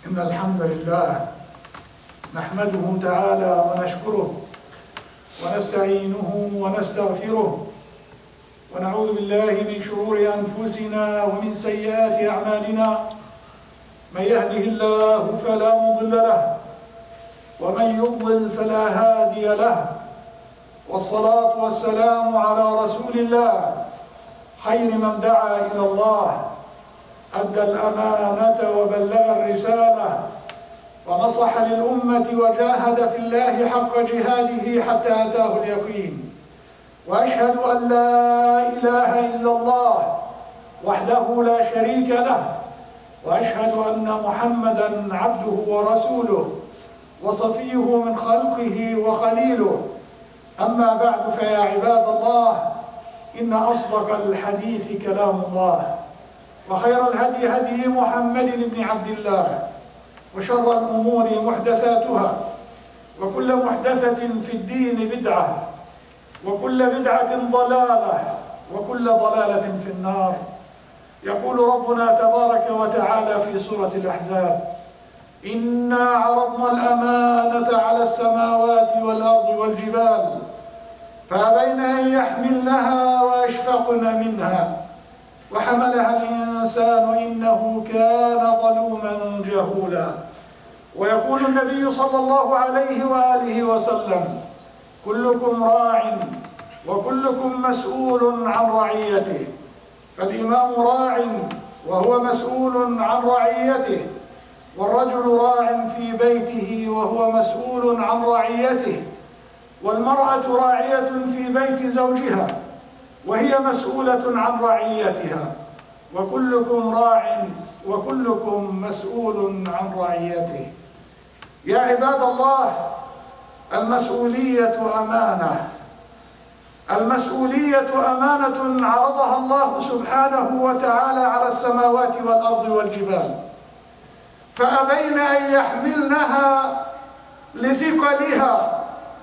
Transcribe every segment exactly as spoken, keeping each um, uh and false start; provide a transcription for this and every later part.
إن الحمد لله نحمده تعالى ونشكره ونستعينه ونستغفره ونعوذ بالله من شرور أنفسنا ومن سيئات أعمالنا. من يهده الله فلا مضل له ومن يضلل فلا هادي له، والصلاة والسلام على رسول الله خير من دعا إلى الله، أدى الأمانة وبلغ الرسالة ونصح للأمة وجاهد في الله حق جهاده حتى أتاه اليقين. وأشهد أن لا إله إلا الله وحده لا شريك له، وأشهد أن محمدًا عبده ورسوله وصفيه من خلقه وخليله. أما بعد، فيا عباد الله، إن أصدق الحديث كلام الله، وخير الهدي هدي محمد بن عبد الله، وشر الأمور محدثاتها، وكل محدثة في الدين بدعة، وكل بدعة ضلالة، وكل ضلالة في النار. يقول ربنا تبارك وتعالى في سورة الأحزاب: إنا عرضنا الأمانة على السماوات والأرض والجبال فأبين أن يحملنها وأشفقن منها وحملها الإنسان إنه كان ظلوما جهولا. ويقول النبي صلى الله عليه وآله وسلم: كلكم راع وكلكم مسؤول عن رعيته. فالإمام راع وهو مسؤول عن رعيته، والرجل راع في بيته وهو مسؤول عن رعيته، والمرأة راعية في بيت زوجها وهي مسؤولة عن رعيتها، وكلكم راع وكلكم مسؤول عن رعيته. يا عباد الله، المسؤولية أمانة. المسؤولية أمانة عرضها الله سبحانه وتعالى على السماوات والأرض والجبال، فأبين أن يحملنها لثقلها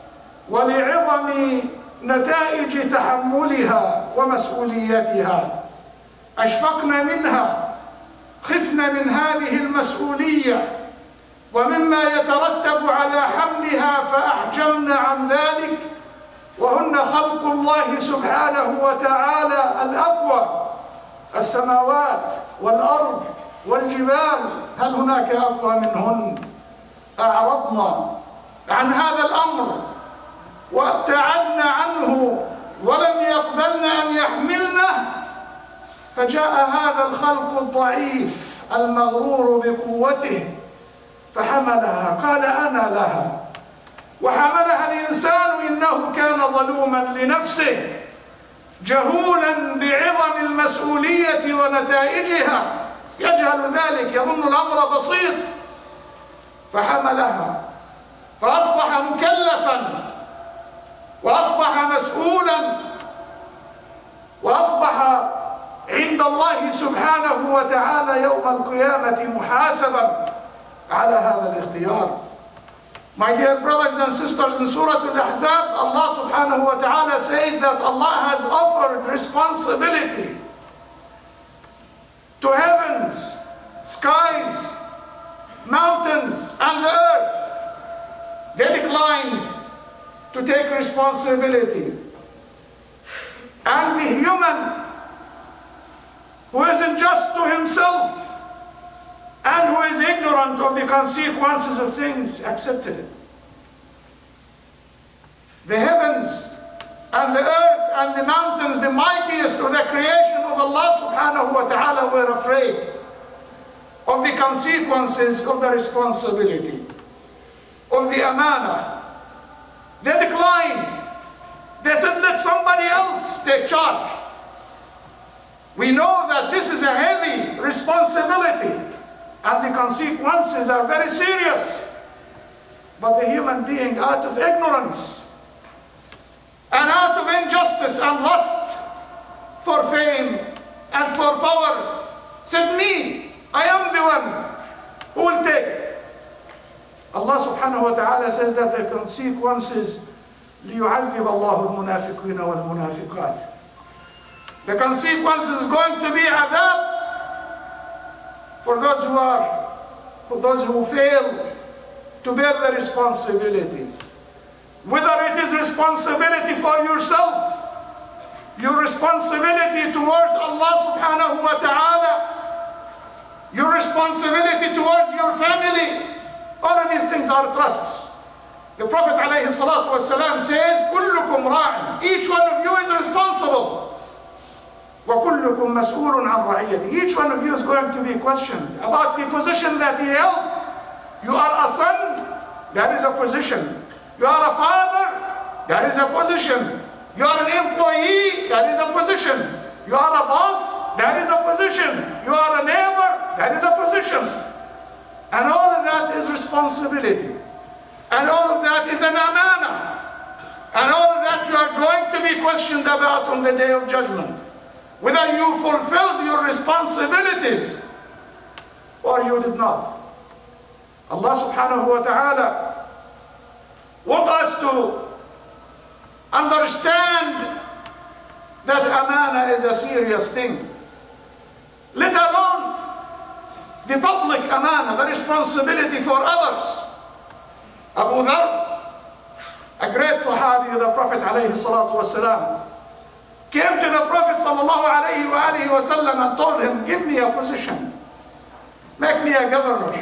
ولعظم نتائج تحملها ومسؤوليتها. أشفقن منها، خفن من هذه المسؤولية ومما يترتب على حملها، فأحجمن عن ذلك، وهن خلق الله سبحانه وتعالى الأقوى، السماوات والأرض والجبال، هل هناك أقوى منهن؟ أعرضنا عن هذا الأمر وابتعدنا عنه ولم يقبلن أن يحملنه، فجاء هذا الخلق الضعيف المغرور بقوته فحملها، قال أنا لها. وحملها الإنسان إنه كان ظلوما لنفسه جهولا بعظم المسؤولية ونتائجها، يجهل ذلك، يظن الأمر بسيط، فحملها فأصبح مكلفا وأصبح مسؤولا وأصبح عند الله سبحانه وتعالى يوم القيامة محاسبا على هذا الاختيار. My dear brothers and sisters, in Surah Al-Ahzab, Allah subhanahu wa ta'ala says that Allah has offered responsibility to heavens, skies, mountains, and the earth. They declined to take responsibility. And the human who isn't just to himself and who is ignorant of the consequences of things accepted it. The heavens and the earth and the mountains, the mightiest of the creation of Allah subhanahu wa ta'ala, were afraid of the consequences of the responsibility, of the amana. They declined. They said, let somebody else take charge. We know that this is a heavy responsibility and the consequences are very serious. But the human being, out of ignorance and out of injustice and lust for fame and for power, said, me, I am the one who will take it. Allah subhanahu wa ta'ala says that the consequences لِيُعَذِّبَ اللَّهُ الْمُنَافِقِينَ وَالْمُنَافِقَاتِ. The consequence is going to be adab for those who are for those who fail to bear the responsibility. Whether it is responsibility for yourself, your responsibility towards Allah subhanahu wa ta'ala, your responsibility towards your family, all of these things are trusts. The Prophet alayhi salatu wasalam says, كُلُّكُمْ رَاعٍ. Each one of you is responsible. وَكُلُّكُمْ مَسْئُولٌ عَنْ رَعِيَّتِهِ. Each one of you is going to be questioned about the position that he held. You are a son, that is a position. You are a father, that is a position. You are an employee, that is a position. You are a boss, that is a position. You are a neighbor, that is a position. And all of that is responsibility. And all of that is an amana. And all of that you are going to be questioned about on the day of judgment. Whether you fulfilled your responsibilities or you did not. Allah subhanahu wa ta'ala wants us to understand that amana is a serious thing. Let alone the public amana, the responsibility for others. Abu Dhar, a great sahabi of the Prophet alayhi salatu wasalam, came to the Prophet sallallahu alayhi wa alihi wasallam and told him, give me a position. Make me a governor.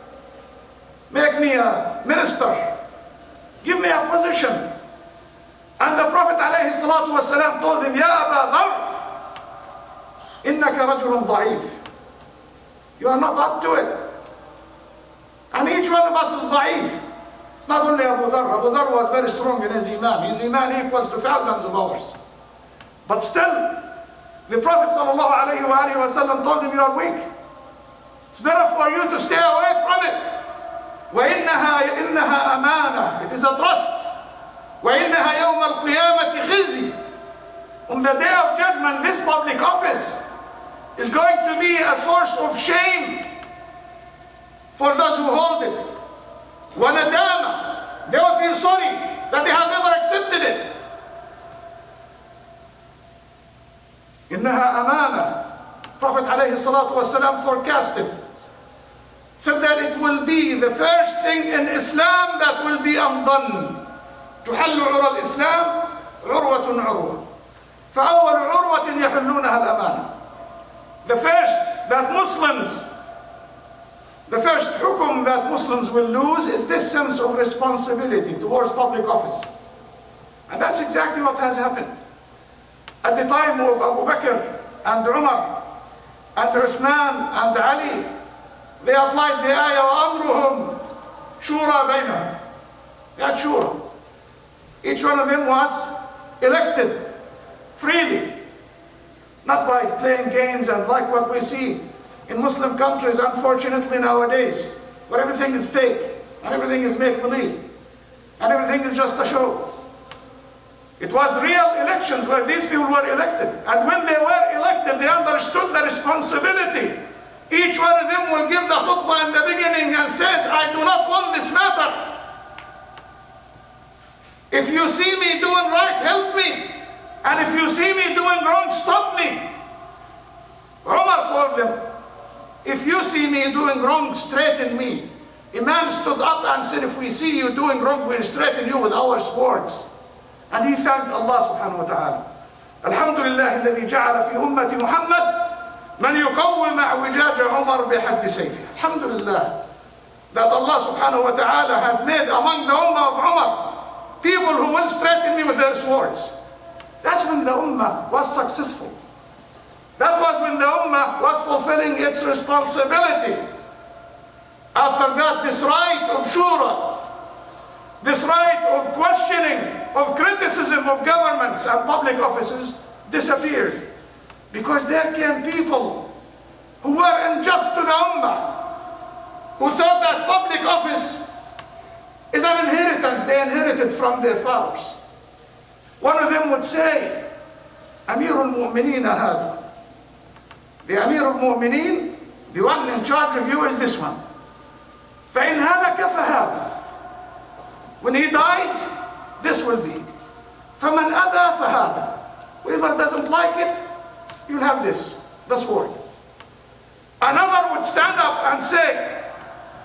Make me a minister. Give me a position. And the Prophet alayhi salatu wasalam told him, Ya Aba Dhar, innaka rajulun da'if. You are not up to it. And each one of us is da'if. It's not only Abu Dhar. Abu Dhar was very strong in his iman. His iman equals to thousands of ours. But still, the Prophet sallallahu alayhi wa alihi wasallam told him, you are weak. It's better for you to stay away from it. وَإِنَّهَا إِنَّهَا أَمَانَةٌ. It is a trust. وَإِنَّهَا يَوْمَ الْقِيَامَةِ خِزْيٌ. On the day of judgment, this public office is going to be a source of shame for those who hold it. وَنَدَامَةٌ. They will feel sorry that they have never accepted it. إِنَّهَا أَمَانَةٌ. Prophet alayhi salatu wasalam forecasted, said that it will be the first thing in Islam that will be undone. تحل عرى الإسلام عروة عروة فأول عروة يحلونها الأمانة. The first that Muslims, the first hukum that Muslims will lose is this sense of responsibility towards public office. And that's exactly what has happened. At the time of Abu Bakr and Umar and Uthman and Ali, they applied the ayah وَأَمْرُهُمْ شُورَى بَيْنَهُمْ. They had shura. Each one of them was elected freely, not by playing games and like what we see in Muslim countries, unfortunately nowadays, where everything is fake and everything is make-believe and everything is just a show. It was real elections where these people were elected, and when they were elected, they understood the responsibility. Each one of them will give the khutbah in the beginning and says, I do not want this matter. If you see me doing right, help me. And if you see me doing wrong, stop me. Umar told them, if you see me doing wrong, straighten me. A man stood up and said, if we see you doing wrong, we'll straighten you with our swords. And he thanked Allah subhanahu wa ta'ala. Alhamdulillah alladhi ja'ala fi ummati Muhammad man yuqawwim a'wijaj Umar bihaddi sayfi. Alhamdulillah that Allah subhanahu wa ta'ala has made among the ummah of Umar people who will straighten me with their swords. That's when the ummah was successful. That was when the ummah was fulfilling its responsibility. After that, this right of shura, this right of questioning, of criticism of governments and public offices disappeared. Because there came people who were unjust to the ummah, who thought that public office is an inheritance they inherited from their fathers. One of them would say, Amirul Mu'mineen hada. The Amirul Mu'mineen, the one in charge of you is this one. فَإِنْ هَلَكَ فَهَذَا. When he dies, this will be. فَمَنْ أَبَى فَهَذَا. Whoever doesn't like it, you'll have this, the sword. Another would stand up and say,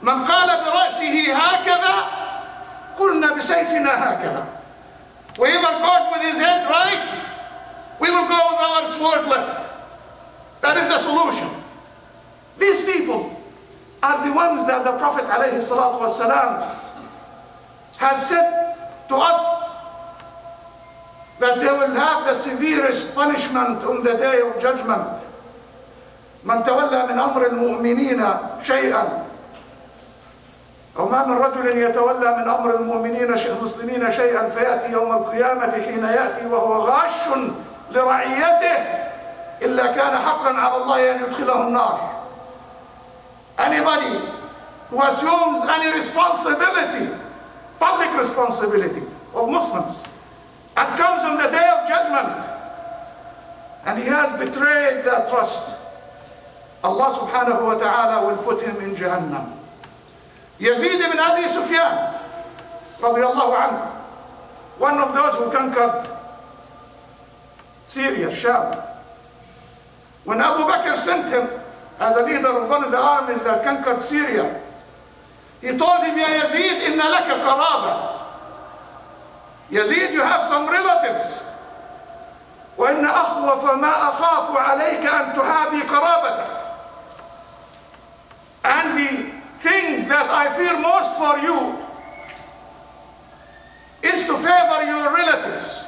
من قال برأسه هكذا قلنا بسيفنا هكذا. Whoever goes with his head right, we will go with our sword left. That is the solution. These people are the ones that the Prophet ﷺ has said to us that they will have the severest punishment on the day of judgment. من تولى من أمر المؤمنين شيئا أو ما من رجل يتولى من أمر المؤمنين المسلمين شيئا فيأتي يوم القيامة حين يأتي وهو غاش لرعيته إلا كان حقا على الله أن يدخله النار. Anybody who assumes any responsibility, public responsibility of Muslims, and comes on the day of judgment and he has betrayed that trust, Allah subhanahu wa ta'ala will put him in Jahannam. Yazid ibn Abi Sufyan radiyallahu anhu, one of those who conquered Syria, Sham. When Abu Bakr sent him as a leader of one of the armies that conquered Syria, he told him, Ya Yazid, inna laka qaraba. Yazid, you have some relatives. وإن أخوف ما أخاف عليك أن تحابي قرابتك. And the thing that I fear most for you is to favor your relatives.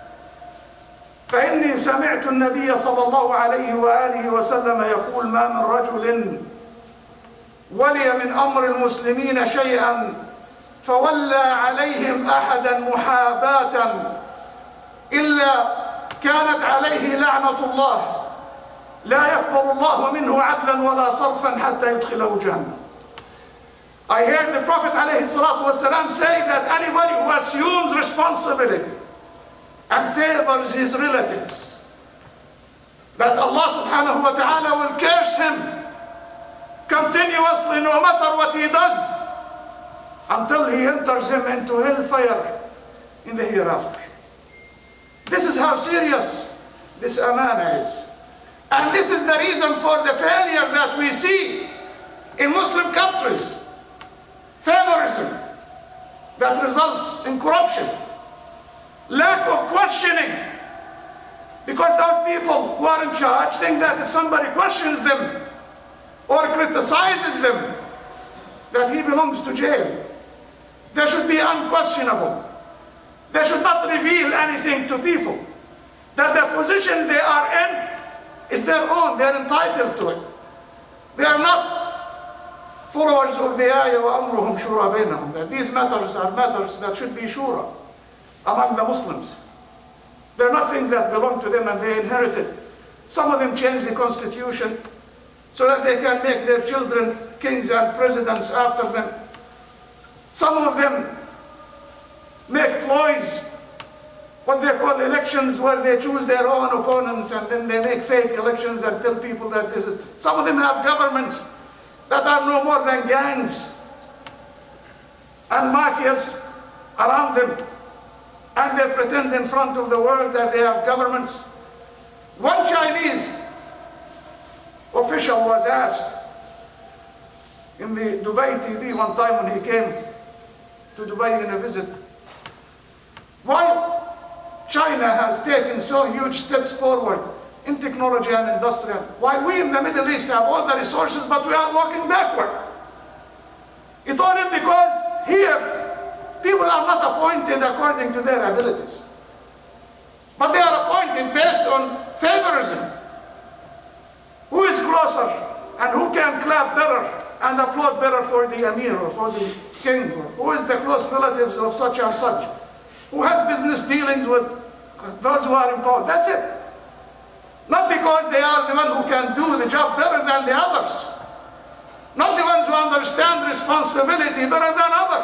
فإني سمعت النبي صلى الله عليه وآله وسلم يقول ما من رجل ولي من أمر المسلمين شيئا فولى عليهم أحدا محاباة إلا كانت عليه لعنة الله لا يقبل الله منه عدلا ولا صرفا حتى يدخله جهنم. I heard the Prophet ﷺ say that anybody who assumes responsibility and favors his relatives, that Allah subhanahu wa ta'ala will curse him continuously no matter what he does until he enters him into hellfire in the hereafter. This is how serious this amana is. And this is the reason for the failure that we see in Muslim countries. Favorism that results in corruption, lack of questioning, because those people who are in charge think that if somebody questions them or criticizes them, that he belongs to jail. They should be unquestionable. They should not reveal anything to people. That the position they are in is their own, they are entitled to it. They are not followers of the ayah وَأَمْرُهُمْ شُورَى بَيْنَهُم, that these matters are matters that should be shura among the Muslims. They're not things that belong to them and they inherited. Some of them change the constitution so that they can make their children kings and presidents after them. Some of them make ploys, what they call elections, where they choose their own opponents and then they make fake elections and tell people that this is. Some of them have governments that are no more than gangs and mafias around them, and they pretend in front of the world that they have governments. One Chinese official was asked in the Dubai T V one time when he came to Dubai in a visit, why China has taken so huge steps forward in technology and industrial, while we in the Middle East have all the resources, but we are walking backward. He told him because here, people are not appointed according to their abilities, but they are appointed based on favorism. Who is closer and who can clap better and applaud better for the Emir or for the king? Or who is the close relatives of such and such? Who has business dealings with those who are in power? That's it. Not because they are the one who can do the job better than the others. Not the ones who understand responsibility better than others.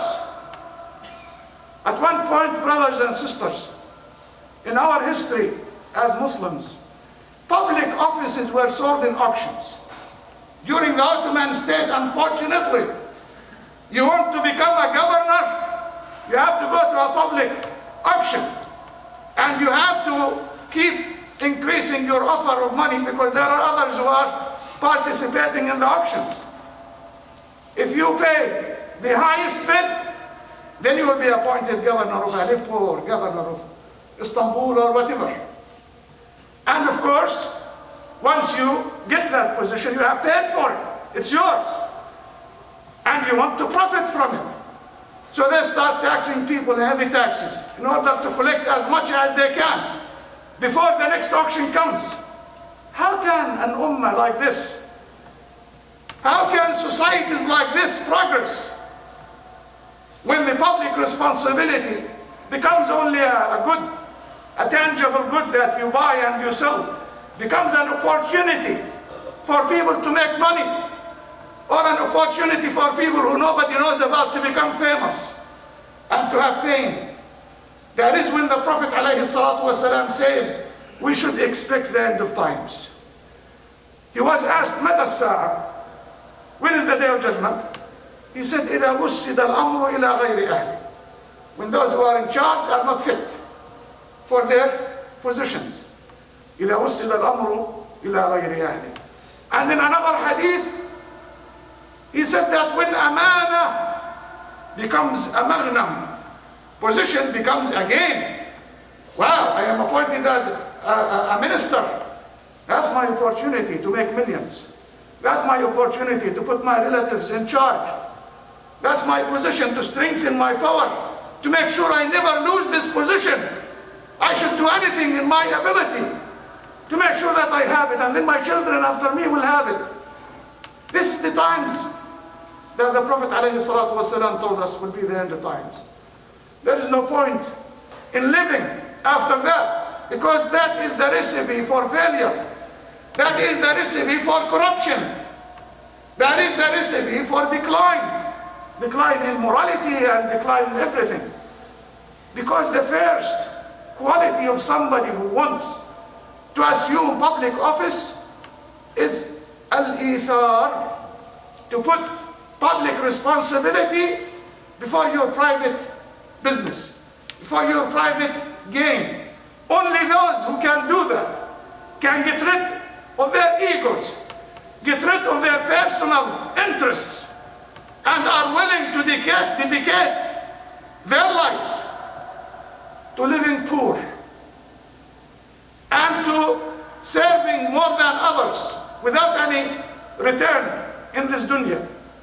At one point, brothers and sisters, in our history as Muslims, public offices were sold in auctions. During the Ottoman state, unfortunately, you want to become a governor, you have to go to a public auction. And you have to keep increasing your offer of money because there are others who are participating in the auctions. If you pay the highest bid, then you will be appointed governor of Aleppo or governor of Istanbul or whatever. And of course, once you get that position, you have paid for it. It's yours. And you want to profit from it. So they start taxing people heavy taxes in order to collect as much as they can before the next auction comes. How can an ummah like this, how can societies like this progress when the public responsibility becomes only a, a good, a tangible good that you buy and you sell, becomes an opportunity for people to make money, or an opportunity for people who nobody knows about to become famous and to have fame? That is when the Prophet ﷺ says we should expect the end of times. He was asked, Mata as-sa'a? When is the day of judgment? He said, إِذَا وُسِّدَ الْأَمْرُ إِلَى غَيْرِ أَهْلِ. When those who are in charge are not fit for their positions. إِذَا وُسِّدَ الْأَمْرُ إِلَى غَيْرِ أَهْلِ. And in another hadith, he said that when amana becomes a maghnam, position becomes a gain. Wow, I am appointed as a, a, a minister. That's my opportunity to make millions. That's my opportunity to put my relatives in charge. That's my position to strengthen my power, to make sure I never lose this position. I should do anything in my ability to make sure that I have it, and then my children after me will have it. This is the times that the Prophet ﷺ told us will be the end of times. There is no point in living after that, because that is the recipe for failure. That is the recipe for corruption. That is the recipe for decline. Decline in morality and decline in everything. Because the first quality of somebody who wants to assume public office is al-ithar, to put public responsibility before your private business, before your private gain. Only those who can do that can get rid of their egos, get rid of their personal interests, and are willing to dedicate, dedicate their lives to living poor and to serving more than others without any return in this dunya.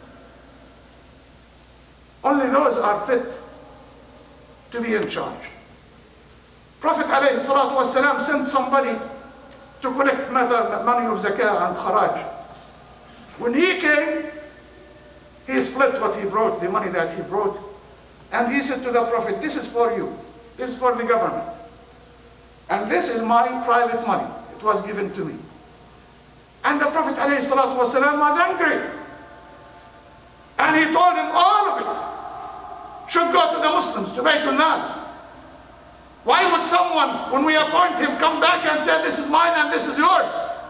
Only those are fit to be in charge. Prophet ﷺ sent somebody to collect money of zakah and kharaj. When he came, he split what he brought, the money that he brought, and he said to the Prophet, this is for you, this is for the government, and this is my private money, it was given to me. And the Prophet ﷺ was angry, and he told him all of it should go to the Muslims, to Baytul Mal. Why would someone, when we appoint him, come back and say, this is mine and this is yours?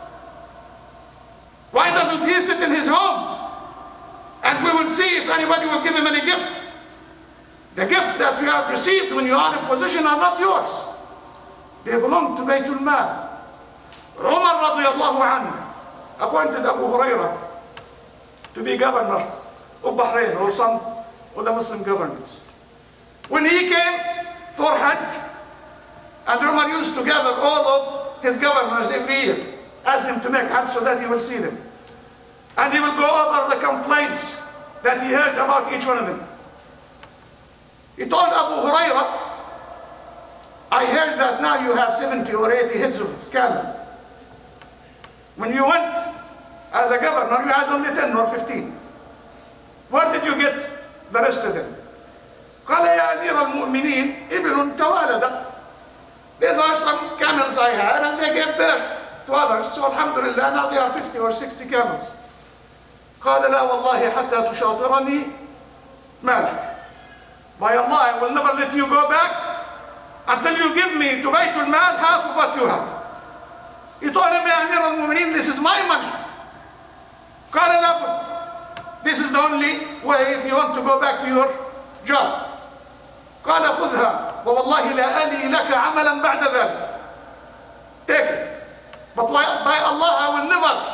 Why doesn't he sit in his home? And we will see if anybody will give him any gift. The gifts that you have received when you are in position are not yours. They belong to Baytul Mal. Umar radiallahu anhu appointed Abu Hurairah to be governor of Bahrain, or some of the Muslim governments. When he came for Hajj, and Umar used to gather all of his governors every year, ask them to make Hajj so that he will see them. And he will go over the complaints that he heard about each one of them. He told Abu Hurairah, I heard that now you have seventy or eighty heads of cattle. When you went as a governor, you had only ten or fifteen. Where did you get the rest of them? قال يا أمير المؤمنين إبل توالدت. These are some camels I had, and they gave birth to others. So alhamdulillah, now there are fifty or sixty camels. قال لا والله حتى تشاطرني مالك. By Allah, I will never let you go back until you give me to Baytul Mal half of what you have. He told him, يا أمير المؤمنين, this is my money. قال لابد. This is the only way if you want to go back to your job. قال خذها ووالله لا ألي لك عملا بعد ذلك. Take it. But by Allah, I will never